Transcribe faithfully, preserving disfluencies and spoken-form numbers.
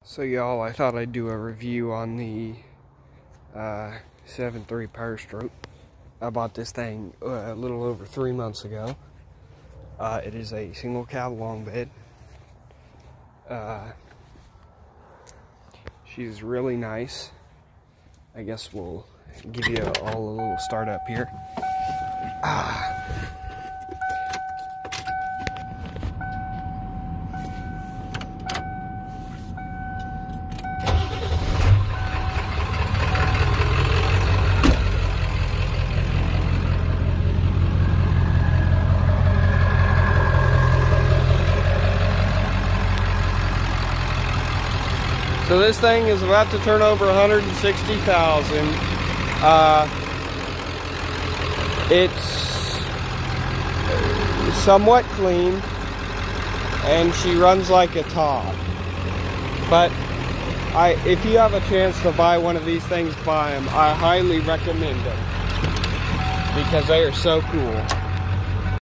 So y'all, I thought I'd do a review on the uh, seven three powerstroke. I bought this thing uh, a little over three months ago. Uh, it is a single cab long bed. Uh, she's really nice. I guess we'll give you all a little start up here. Ah. So this thing is about to turn over one hundred sixty thousand. Uh, it's somewhat clean, and she runs like a top. But I, if you have a chance to buy one of these things, buy them. I highly recommend them because they are so cool.